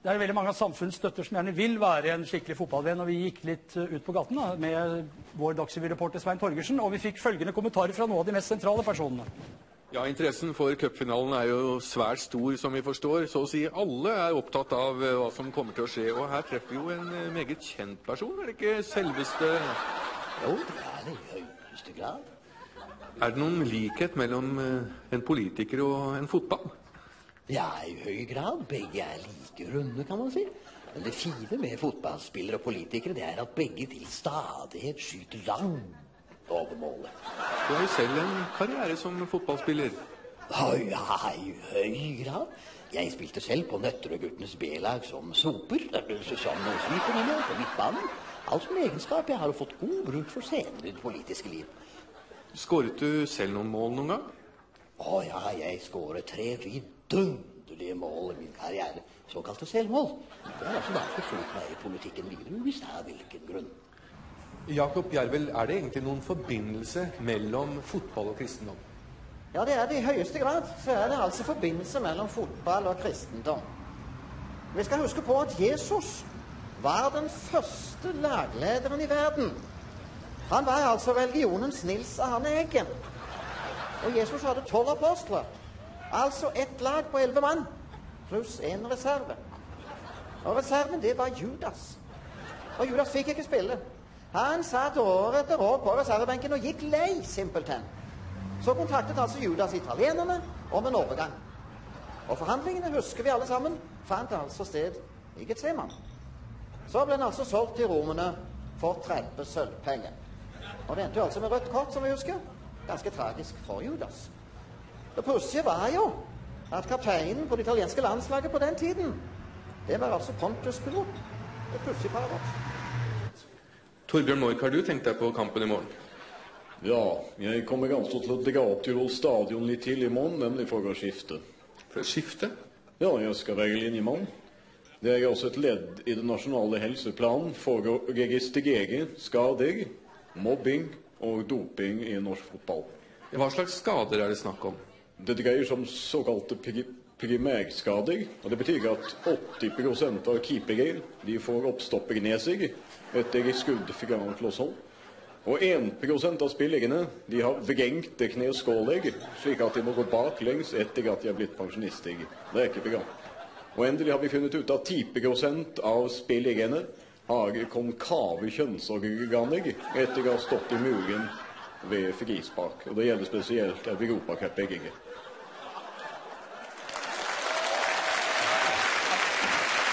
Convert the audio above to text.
Det veldig mange av samfunnsstøtter som gjerne vil være en skikkelig fotballvenn, og vi gikk litt ut på gaten da, med vår Dagsrevy-reporter Svein Torgersen, og vi fikk følgende kommentarer fra noen av de mest sentrale personene. Ja, interessen for cupfinalen jo svært stor, som vi forstår. Så å si alle opptatt av hva som kommer til å skje, og her treffer vi jo en meget kjent person, det ikke selveste... Jo, det det i høyeste grad. Det noen likhet mellom en politiker og en fotball? Ja, i høy grad. Begge like runde, kan man si. Men det fine med fotballspillere og politikere, det at begge til stadighet skyter langt over målet. Du har jo selv en karriere som fotballspiller. Ja, i høy grad. Jeg spilte selv på Nøtterøy-guttenes B-lag som soper, som skyter på midtbanen. Altså en egenskap jeg har fått god bruk for senere i det politiske liv. Skåret du selv noen mål noen gang? Ja, jeg skåret 3 vidunderlige mål i min karriere, såkalte selvmål. Det altså derfor fulgt meg i politikken videre, hvis det hvilken grunn. Jakob Jervel, det egentlig noen forbindelse mellom fotball og kristendom? Ja, det det i høyeste grad. Så det altså forbindelse mellom fotball og kristendom. Vi skal huske på at Jesus var den første laglederen i verden. Han var altså religionens Nils Arne Eggen. Og Jesus hadde 12 apostler. Altså ett lag på 11 mann, pluss en reserve. Og reserven, det var Judas. Og Judas fikk ikke spille. Han satt år etter år på reservebenken og gikk lei, simpelthen. Så kontaktet altså Judas italienerne om en overgang. Og forhandlingene, husker vi alle sammen, fant altså sted i Getseman. Så ble den altså solgt til romerne for 30 sølvpenger. Og det endte jo altså med rødt kort, som vi husker. Ganske tragisk for Judas. Det pussige var jo at kapteinen på det italienske landslaget på den tiden, det var altså Pontus Pilot. Det pussige paradoks. Torbjørn Mork, har du tenkt deg på kampen i morgen? Ja, jeg kommer ganske til å dra opp til stadion litt til i morgen, nemlig for å skifte. For å skifte? Ja, jeg skal være linjemann. Det også et ledd i den nasjonale helseplanen for å registrere skader, mobbing og doping i norsk fotball. Hva slags skader det snakk om? Det dreier seg om såkalte primærskader, og det betyr at 80% av keepere de får oppstopperneser etter skudd fra klosshold. Og 1% av spillerne de har vrengte kneskåler, slik at de må gå baklengs etter at de har blitt pensjonister. Det ikke bra. Og endelig har vi funnet ut at 10% av spillerne har konkave kjønnsorganer etter å ha stått i muren ved frispark. Og det gjelder spesielt Europacup-egget.